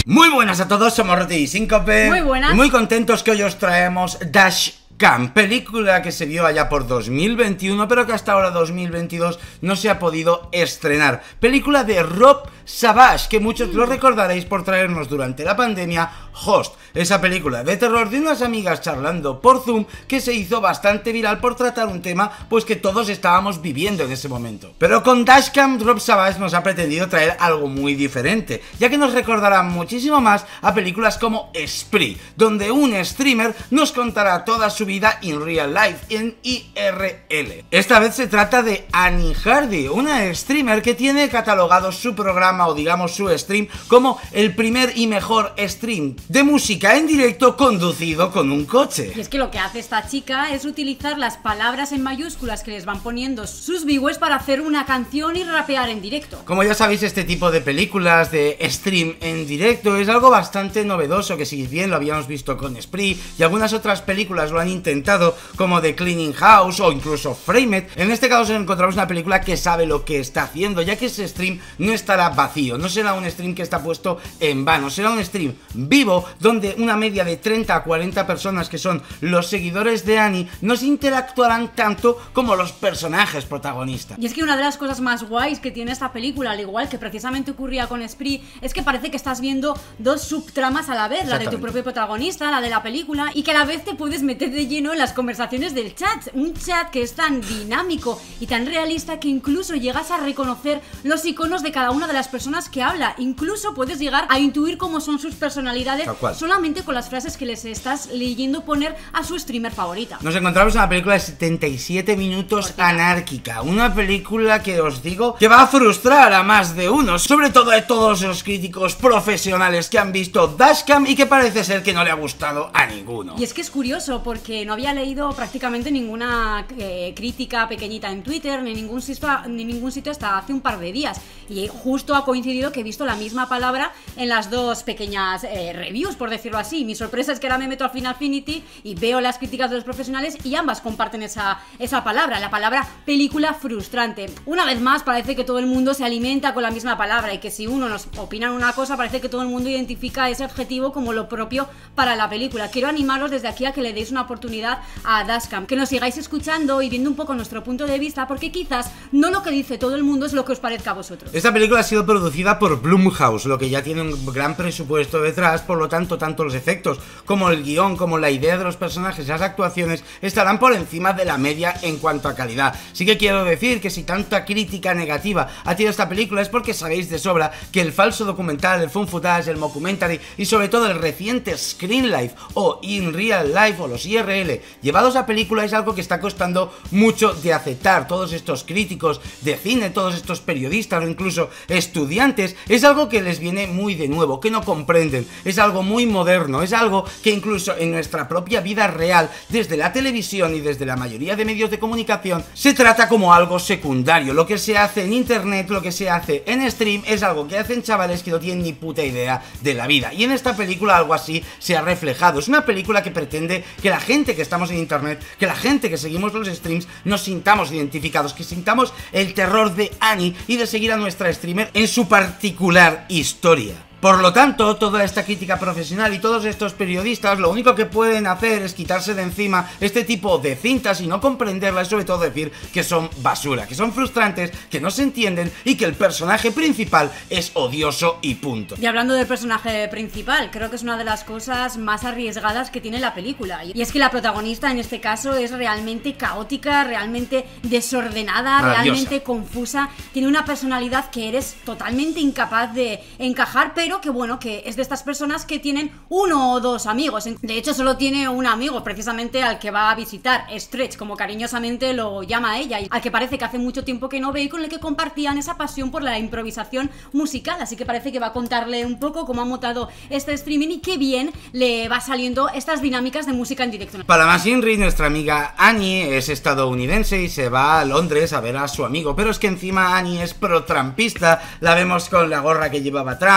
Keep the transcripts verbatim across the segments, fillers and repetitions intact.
Muy buenas a todos, somos Roti y Síncope. Muy buenas. Y muy contentos que hoy os traemos Dashcam, película que se vio allá por dos mil veintiuno, pero que hasta ahora dos mil veintidós no se ha podido estrenar. Película de Rob Savage, que muchos lo recordaréis por traernos durante la pandemia Host, esa película de terror de unas amigas charlando por Zoom que se hizo bastante viral por tratar un tema pues que todos estábamos viviendo en ese momento. Pero con Dashcam, Rob Savage nos ha pretendido traer algo muy diferente, ya que nos recordará muchísimo más a películas como Spree, donde un streamer nos contará toda su vida in real life, en I R L. Esta vez se trata de Annie Hardy, una streamer que tiene catalogado su programa o digamos su stream como el primer y mejor stream de música en directo conducido con un coche. Y es que lo que hace esta chica es utilizar las palabras en mayúsculas que les van poniendo sus viewers para hacer una canción y rapear en directo. Como ya sabéis, este tipo de películas de stream en directo es algo bastante novedoso, que si bien lo habíamos visto con Spree y algunas otras películas lo han intentado, como The Cleaning House o incluso Framed, en este caso encontramos una película que sabe lo que está haciendo, ya que ese stream no estará vacío, no será un stream que está puesto en vano, será un stream vivo donde una media de treinta a cuarenta personas, que son los seguidores de Annie, no se interactuarán tanto como los personajes protagonistas. Y es que una de las cosas más guays que tiene esta película, al igual que precisamente ocurría con Spree, es que parece que estás viendo dos subtramas a la vez, la de tu propio protagonista, la de la película, y que a la vez te puedes meter de lleno en las conversaciones del chat, un chat que es tan dinámico y tan realista que incluso llegas a reconocer los iconos de cada una de las personas que habla, incluso puedes llegar a intuir cómo son sus personalidades solamente con las frases que les estás leyendo poner a su streamer favorita. Nos encontramos en una película de setenta y siete minutos Cortina. Anárquica, una película que os digo que va a frustrar a más de uno, sobre todo a todos los críticos profesionales que han visto Dashcam y que parece ser que no le ha gustado a ninguno. Y es que es curioso porque no había leído prácticamente ninguna eh, crítica pequeñita en Twitter ni ningún, sitio, ni ningún sitio hasta hace un par de días, y justo ha coincidido que he visto la misma palabra en las dos pequeñas eh, reviews, por decirlo así. Mi sorpresa es que ahora me meto a Finalfinity y veo las críticas de los profesionales y ambas comparten esa, esa palabra, la palabra película frustrante. Una vez más parece que todo el mundo se alimenta con la misma palabra y que si uno nos opina una cosa parece que todo el mundo identifica ese adjetivo como lo propio para la película. Quiero animaros desde aquí a que le deis una oportunidad a Dashcam, que nos sigáis escuchando y viendo un poco nuestro punto de vista, porque quizás no lo que dice todo el mundo es lo que os parezca a vosotros. Esta película ha sido producida por Blumhouse, lo que ya tiene un gran presupuesto detrás, por lo tanto tanto los efectos como el guión, como la idea de los personajes y las actuaciones estarán por encima de la media en cuanto a calidad. Sí que quiero decir que si tanta crítica negativa ha tenido esta película es porque sabéis de sobra que el falso documental, el found footage, el mockumentary y sobre todo el reciente Screen Life o In Real Life o los I R L llevados a película es algo que está costando mucho de aceptar. Todos estos críticos de cine, todos estos periodistas o incluso estudiantes, es algo que les viene muy de nuevo, que no comprenden, es algo muy moderno, es algo que incluso en nuestra propia vida real, desde la televisión y desde la mayoría de medios de comunicación, se trata como algo secundario. Lo que se hace en internet, lo que se hace en stream, es algo que hacen chavales que no tienen ni puta idea de la vida. Y en esta película algo así se ha reflejado. Es una película que pretende que la gente que estamos en internet, que la gente que seguimos los streams, nos sintamos identificados, que sintamos el terror de Annie y de seguir a nuestra streamer en su particular historia. Por lo tanto, toda esta crítica profesional y todos estos periodistas lo único que pueden hacer es quitarse de encima este tipo de cintas y no comprenderlas, y sobre todo decir que son basura, que son frustrantes, que no se entienden y que el personaje principal es odioso y punto. Y hablando del personaje principal, creo que es una de las cosas más arriesgadas que tiene la película, y es que la protagonista en este caso es realmente caótica, realmente desordenada, realmente confusa, tiene una personalidad que eres totalmente incapaz de encajar, pero que bueno, que es de estas personas que tienen uno o dos amigos. De hecho solo tiene un amigo, precisamente al que va a visitar, Stretch, como cariñosamente lo llama ella, y al que parece que hace mucho tiempo que no ve y con el que compartían esa pasión por la improvisación musical, así que parece que va a contarle un poco cómo ha montado este streaming y qué bien le va saliendo estas dinámicas de música en directo. Para más Inri, nuestra amiga Annie es estadounidense y se va a Londres a ver a su amigo, pero es que encima Annie es pro-trampista, la vemos con la gorra que llevaba Trump, además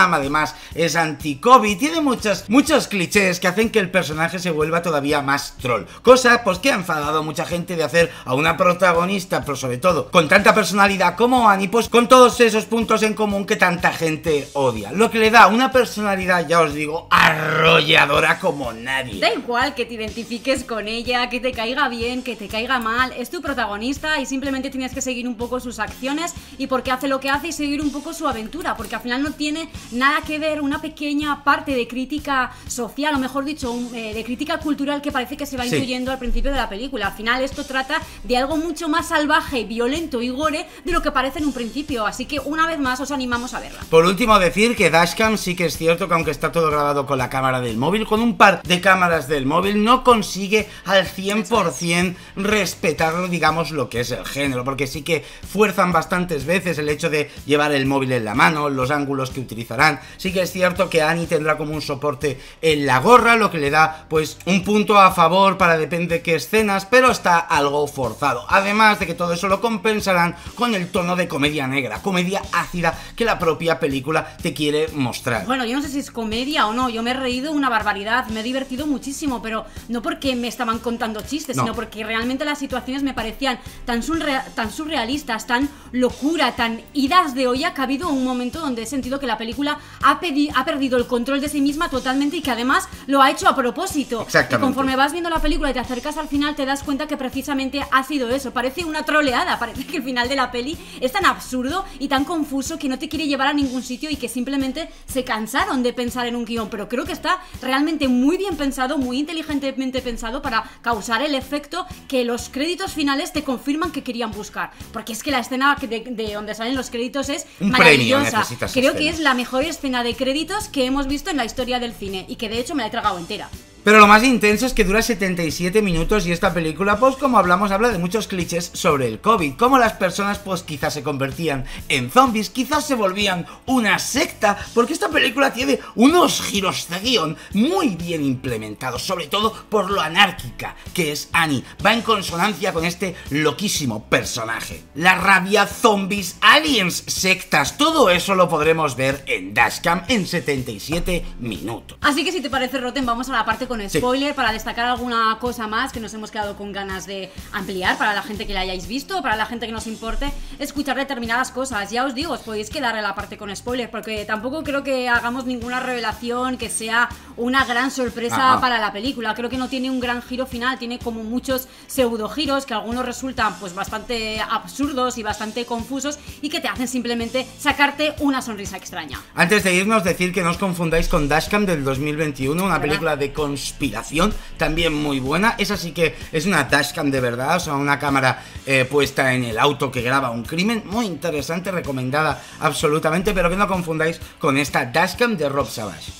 además es anti-COVID, tiene muchos, muchos clichés que hacen que el personaje se vuelva todavía más troll, cosa pues que ha enfadado a mucha gente de hacer a una protagonista, pero sobre todo con tanta personalidad como Annie, pues con todos esos puntos en común que tanta gente odia, lo que le da una personalidad, ya os digo, arrolladora como nadie. Da igual que te identifiques con ella, que te caiga bien, que te caiga mal, es tu protagonista y simplemente tienes que seguir un poco sus acciones y porque hace lo que hace y seguir un poco su aventura, porque al final no tiene nada que ver una pequeña parte de crítica social, o mejor dicho, un, eh, de crítica cultural que parece que se va sí. incluyendo al principio de la película. Al final esto trata de algo mucho más salvaje, violento y gore de lo que parece en un principio, así que una vez más os animamos a verla. Por último, decir que Dashcam sí que es cierto que aunque está todo grabado con la cámara del móvil, con un par de cámaras del móvil, no consigue al cien por cien respetarlo, digamos, lo que es el género, porque sí que fuerzan bastantes veces el hecho de llevar el móvil en la mano, los ángulos que utilizarán. Sí que es cierto que Annie tendrá como un soporte en la gorra, lo que le da pues un punto a favor para depende qué escenas, pero está algo forzado. Además de que todo eso lo compensarán con el tono de comedia negra, comedia ácida que la propia película te quiere mostrar. Bueno, yo no sé si es comedia o no, yo me he reído una barbaridad, me he divertido muchísimo, pero no porque me estaban contando chistes, no. sino porque realmente las situaciones me parecían tan, surrea tan surrealistas, tan locura, tan idas de olla, que ha habido un momento donde he sentido que la película ha, ha perdido el control de sí misma totalmente y que además lo ha hecho a propósito. Exactamente. Y conforme vas viendo la película y te acercas al final te das cuenta que precisamente ha sido eso, parece una troleada, parece que el final de la peli es tan absurdo y tan confuso que no te quiere llevar a ningún sitio y que simplemente se cansaron de pensar en un guión, pero creo que está realmente muy bien pensado, muy inteligentemente pensado para causar el efecto que los créditos finales te confirman que querían buscar, porque es que la escena de, de donde salen los créditos es un maravillosa, premio, creo que es la mejor escena de créditos que hemos visto en la historia del cine y que de hecho me la he tragado entera. Pero lo más intenso es que dura setenta y siete minutos y esta película, pues como hablamos, habla de muchos clichés sobre el COVID, como las personas pues quizás se convertían en zombies, quizás se volvían una secta, porque esta película tiene unos giros de guión muy bien implementados, sobre todo por lo anárquica que es Annie, va en consonancia con este loquísimo personaje. La rabia, zombies, aliens, sectas, todo eso lo podremos ver en Dashcam en setenta y siete minutos. Así que si te parece, Rotten, vamos a la parte con spoiler, sí, para destacar alguna cosa más que nos hemos quedado con ganas de ampliar para la gente que la hayáis visto, para la gente que nos importe escuchar determinadas cosas. Ya os digo, os podéis quedar en la parte con spoiler, porque tampoco creo que hagamos ninguna revelación que sea una gran sorpresa Ajá. para la película. Creo que no tiene un gran giro final, tiene como muchos pseudo giros que algunos resultan pues bastante absurdos y bastante confusos y que te hacen simplemente sacarte una sonrisa extraña. Antes de irnos, decir que no os confundáis con Dashcam del dos mil veintiuno, una película de conspiración, también muy buena. Esa sí que es una Dashcam de verdad, o sea, una cámara eh, puesta en el auto que graba un crimen, muy interesante, recomendada absolutamente, pero que no confundáis con esta Dashcam de Rob Savage.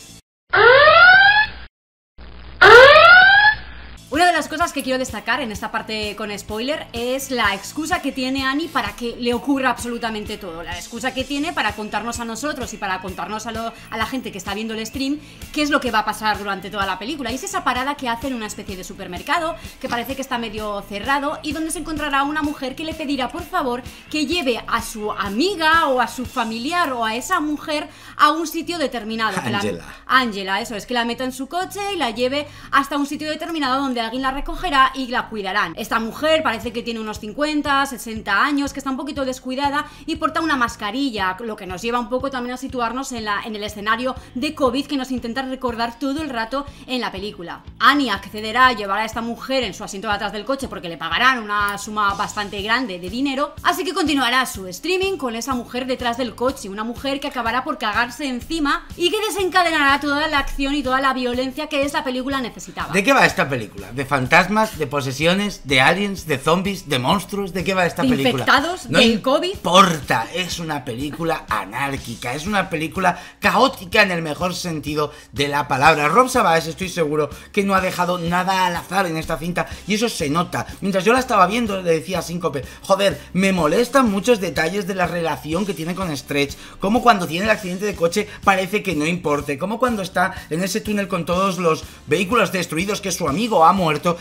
Una de las cosas que quiero destacar en esta parte con spoiler es la excusa que tiene Annie para que le ocurra absolutamente todo. La excusa que tiene para contarnos a nosotros y para contarnos a, lo, a la gente que está viendo el stream qué es lo que va a pasar durante toda la película. Y es esa parada que hace en una especie de supermercado que parece que está medio cerrado y donde se encontrará una mujer que le pedirá por favor que lleve a su amiga o a su familiar o a esa mujer a un sitio determinado. Angela. Angela, eso es, que la meta en su coche y la lleve hasta un sitio determinado donde alguien la recogerá y la cuidarán. Esta mujer parece que tiene unos cincuenta, sesenta años, que está un poquito descuidada y porta una mascarilla, lo que nos lleva un poco también a situarnos en, la, en el escenario de COVID que nos intenta recordar todo el rato en la película. Annie accederá a llevar a esta mujer en su asiento de atrás del coche porque le pagarán una suma bastante grande de dinero, así que continuará su streaming con esa mujer detrás del coche, una mujer que acabará por cagarse encima y que desencadenará toda la acción y toda la violencia que esa película necesitaba. ¿De qué va esta película? ¿De fantasmas, de posesiones, de aliens, de zombies, de monstruos? ¿De qué va esta de película? Infectados, no del COVID. importa, es una película anárquica, es una película caótica en el mejor sentido de la palabra. Rob Savage, estoy seguro que no ha dejado nada al azar en esta cinta y eso se nota. Mientras yo la estaba viendo le decía a Síncope, joder, me molestan muchos detalles de la relación que tiene con Stretch, como cuando tiene el accidente de coche parece que no importe, como cuando está en ese túnel con todos los vehículos destruidos que su amigo ha muerto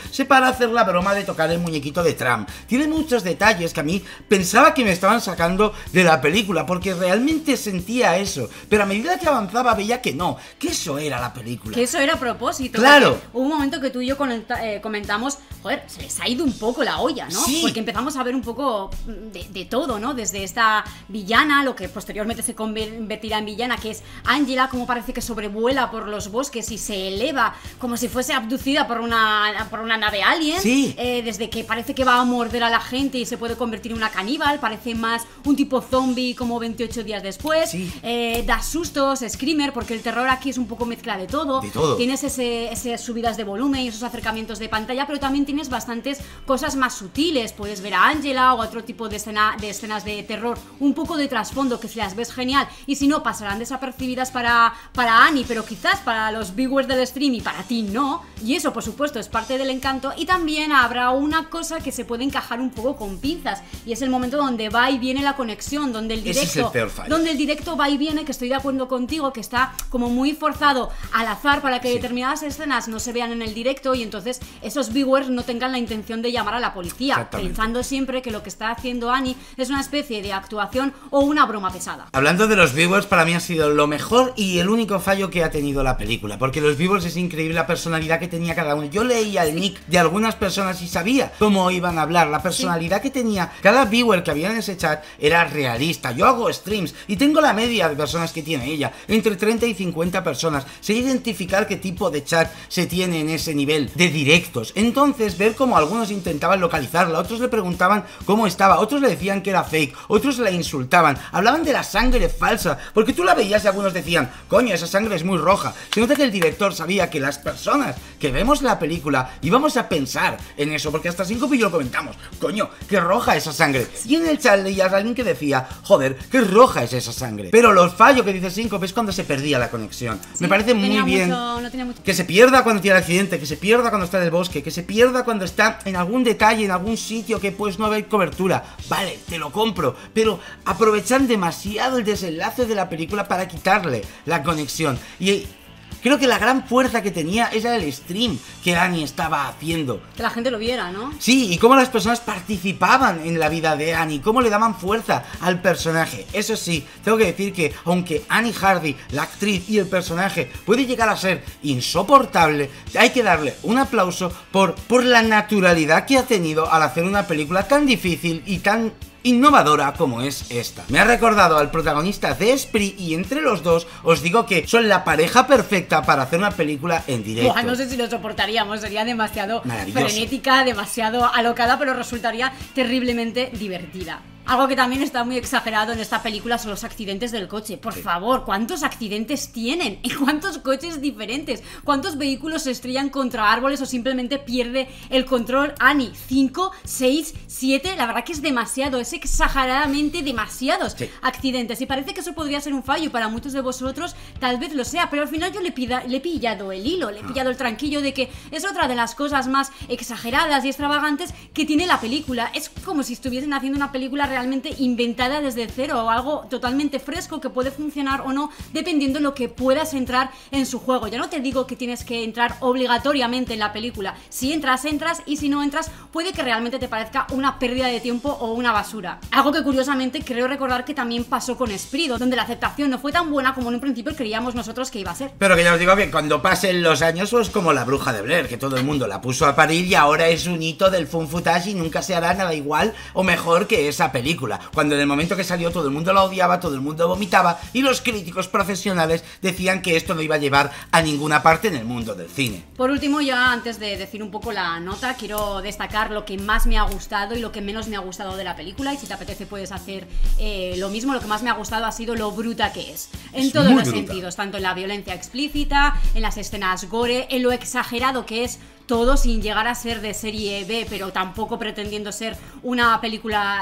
se para a hacer la broma de tocar el muñequito de Trump. Tiene muchos detalles que a mí pensaba que me estaban sacando de la película, porque realmente sentía eso, pero a medida que avanzaba veía que no, que eso era la película. Que eso era a propósito. Claro. Hubo un momento que tú y yo eh, comentamos, joder, se les ha ido un poco la olla, ¿no? Sí. Porque empezamos a ver un poco de, de todo, ¿no? Desde esta villana, lo que posteriormente se convertirá en villana, que es Angela, como parece que sobrevuela por los bosques y se eleva como si fuese abducida por una, por una nave alien. Sí. Eh, desde que parece que va a morder a la gente y se puede convertir en una caníbal, parece más un tipo zombie como veintiocho días después. Sí. Eh, da sustos, screamer, porque el terror aquí es un poco mezcla de todo. De todo. Tienes ese, esas subidas de volumen y esos acercamientos de pantalla, pero también tienes bastantes cosas más sutiles. Puedes ver a Angela o otro tipo de, escena, de escenas de terror, un poco de trasfondo que si las ves genial, y si no pasarán desapercibidas para, para Annie, pero quizás para los viewers del stream y para ti no, y eso por supuesto es parte del encanto. Y también habrá una cosa que se puede encajar un poco con pinzas, y es el momento donde va y viene la conexión, donde el directo, Ese es el peor fallo. donde el directo va y viene, que estoy de acuerdo contigo, que está como muy forzado al azar para que Sí. determinadas escenas no se vean en el directo y entonces esos viewers no tengan la intención de llamar a la policía, pensando siempre que lo que está haciendo Annie es una especie de actuación o una broma pesada. Hablando de los viewers, para mí ha sido lo mejor y el único fallo que ha tenido la película, porque los viewers es increíble la personalidad que tenía cada uno. Yo leía el nick de algunas personas y sabía cómo iban a hablar, la personalidad sí. que tenía cada viewer que había en ese chat era realista. Yo hago streams y tengo la media de personas que tiene ella, entre treinta y cincuenta personas. Sé identificar qué tipo de chat se tiene en ese nivel de directos. Entonces, ver cómo algunos intentaban localizarla, otros le preguntaban cómo estaba, otros le decían que era fake, otros la insultaban, hablaban de la sangre falsa, porque tú la veías y algunos decían, coño, esa sangre es muy roja. Se nota que el director sabía que las personas que vemos la película íbamos a pensar en eso, porque hasta Cinco y yo lo comentamos, coño, qué roja esa sangre. Y en el chat leías a alguien que decía, joder, qué roja es esa sangre. Pero los fallos que dice Cinco es cuando se perdía la conexión. Sí, me parece muy bien mucho, no mucho... que se pierda cuando tiene accidente, que se pierda cuando está en el bosque, que se pierda cuando está en algún detalle, en algún sitio que pues no haber cobertura. Vale, te lo compro, pero aprovechan demasiado el desenlace de la película para quitarle la conexión. Y creo que la gran fuerza que tenía era el stream que Annie estaba haciendo. Que la gente lo viera, ¿no? Sí, y cómo las personas participaban en la vida de Annie, cómo le daban fuerza al personaje. Eso sí, tengo que decir que aunque Annie Hardy, la actriz y el personaje, puede llegar a ser insoportable, hay que darle un aplauso por, por la naturalidad que ha tenido al hacer una película tan difícil y tan innovadora como es esta. Me ha recordado al protagonista de Esprit y entre los dos os digo que son la pareja perfecta para hacer una película en directo. Buah, no sé si lo soportaríamos, sería demasiado frenética, demasiado alocada, pero resultaría terriblemente divertida. Algo que también está muy exagerado en esta película son los accidentes del coche. Por sí. favor, ¿cuántos accidentes tienen? ¿Y cuántos coches diferentes? ¿Cuántos vehículos se estrellan contra árboles o simplemente pierde el control Annie? ¿Cinco? ¿Seis? ¿Siete? La verdad que es demasiado, es exageradamente demasiados sí. accidentes. Y parece que eso podría ser un fallo para muchos de vosotros, tal vez lo sea, pero al final yo le, pida, le he pillado el hilo, le he pillado el tranquillo de que es otra de las cosas más exageradas y extravagantes que tiene la película. Es como si estuviesen haciendo una película realmente realmente inventada desde cero o algo totalmente fresco que puede funcionar o no dependiendo de lo que puedas entrar en su juego. Ya no te digo que tienes que entrar obligatoriamente en la película. Si entras, entras, y si no entras, puede que realmente te parezca una pérdida de tiempo o una basura. Algo que curiosamente creo recordar que también pasó con Esprit, donde la aceptación no fue tan buena como en un principio creíamos nosotros que iba a ser. Pero que ya os digo que cuando pasen los años es como la Bruja de Blair, que todo el mundo la puso a parir y ahora es un hito del fun footage y nunca se hará nada igual o mejor que esa película. Cuando en el momento que salió todo el mundo la odiaba, todo el mundo vomitaba y los críticos profesionales decían que esto no iba a llevar a ninguna parte en el mundo del cine. Por último, ya antes de decir un poco la nota, quiero destacar lo que más me ha gustado y lo que menos me ha gustado de la película, y si te apetece puedes hacer eh, lo mismo. Lo que más me ha gustado ha sido lo bruta que es, en es todos los bruta. sentidos, tanto en la violencia explícita, en las escenas gore, en lo exagerado que es todo sin llegar a ser de serie B, pero tampoco pretendiendo ser una película realista.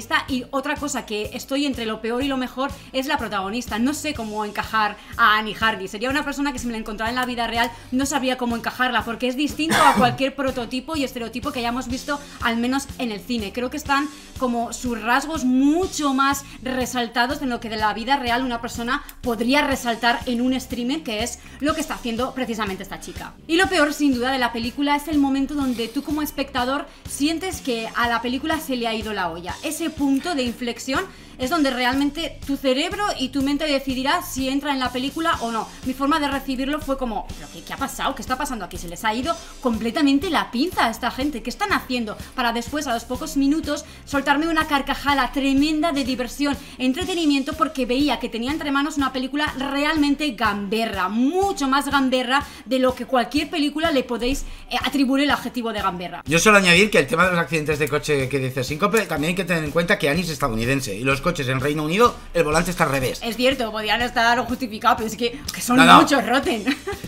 protagonista. Y otra cosa que estoy entre lo peor y lo mejor es la protagonista. No sé cómo encajar a Annie Hardy. Sería una persona que si me la encontrara en la vida real no sabría cómo encajarla, porque es distinto a cualquier prototipo y estereotipo que hayamos visto, al menos en el cine. Creo que están como sus rasgos mucho más resaltados de lo que de la vida real una persona podría resaltar en un streamer, que es lo que está haciendo precisamente esta chica. Y lo peor, sin duda, de la película es el momento donde tú como espectador sientes que a la película se le ha ido la olla. Ese punto de inflexión es donde realmente tu cerebro y tu mente decidirá si entra en la película o no. Mi forma de recibirlo fue como, ¿pero qué, qué ha pasado? ¿Qué está pasando aquí? Se les ha ido completamente la pinza a esta gente. ¿Qué están haciendo? Para después, a los pocos minutos, soltarme una carcajada tremenda de diversión, entretenimiento, porque veía que tenía entre manos una película realmente gamberra, mucho más gamberra de lo que cualquier película le podéis eh, atribuir el adjetivo de gamberra. Yo suelo añadir que el tema de los accidentes de coche que dice Síncope, también hay que tener en cuenta que Annie es estadounidense y los coches en Reino Unido, el volante está al revés. Es cierto, podían estar justificados, pero es que, que son no, no. muchos roten.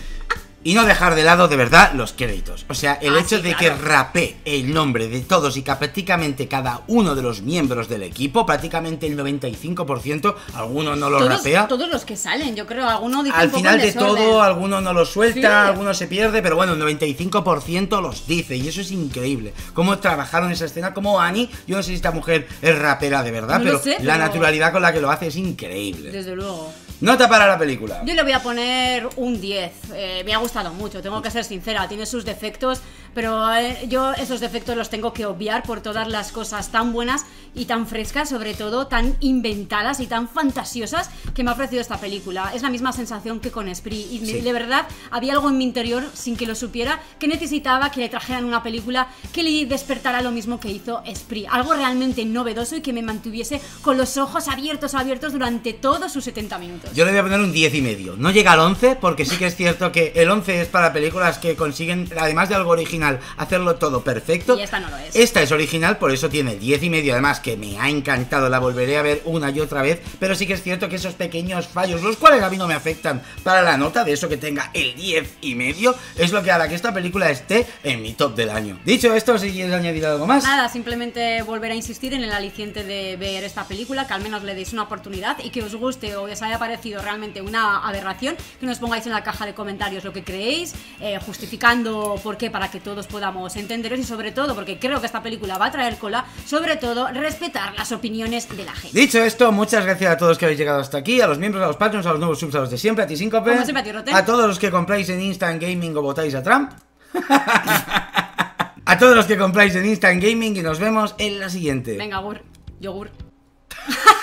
Y no dejar de lado de verdad los créditos. O sea, el ah, hecho sí, de claro. que rapé el nombre de todos y que prácticamente cada uno de los miembros del equipo, prácticamente el noventa y cinco por ciento, alguno no lo todos, rapea. Todos los que salen, yo creo, alguno dice Al un poco final en de desorden. todo, alguno no lo suelta, Sí. alguno se pierde, pero bueno, el noventa y cinco por ciento los dice. Y eso es increíble. Cómo trabajaron esa escena, como Annie, yo no sé si esta mujer es rapera de verdad, No pero lo sé, la pero- naturalidad con la que lo hace es increíble. Desde luego. Nota para la película. Yo le voy a poner un diez. Eh, me ha gustado mucho, tengo que ser sincera. Tiene sus defectos, pero eh, yo esos defectos los tengo que obviar por todas las cosas tan buenas y tan frescas, sobre todo tan inventadas y tan fantasiosas que me ha ofrecido esta película. Es la misma sensación que con Spree. Y Sí. de verdad, había algo en mi interior, sin que lo supiera, que necesitaba que le trajeran una película que le despertara lo mismo que hizo Spree. Algo realmente novedoso y que me mantuviese con los ojos abiertos, abiertos durante todos sus setenta minutos. Yo le voy a poner un diez y medio. No llega al once, porque sí que es cierto que el once es para películas que consiguen, además de algo original, hacerlo todo perfecto. Y esta no lo es. Esta es original, por eso tiene diez y medio. Además, que me ha encantado, la volveré a ver una y otra vez. Pero sí que es cierto que esos pequeños fallos, los cuales a mí no me afectan para la nota, de eso que tenga el diez y medio, es lo que hará que esta película esté en mi top del año. Dicho esto, si quieres añadir algo más. Nada, simplemente volver a insistir en el aliciente de ver esta película, que al menos le deis una oportunidad y que os guste o os haya parecido realmente una aberración, que nos pongáis en la caja de comentarios lo que creéis, eh, justificando por qué, para que todos podamos entenderos y sobre todo, porque creo que esta película va a traer cola, sobre todo respetar las opiniones de la gente. Dicho esto, muchas gracias a todos que habéis llegado hasta aquí, a los miembros, a los patrons, a los nuevos subs, a los de siempre, a ti Síncope, Como siempre, a ti, Roten. a todos los que compráis en Instant Gaming o votáis a Trump, a todos los que compráis en Instant Gaming, y nos vemos en la siguiente. Venga, gur, yogur.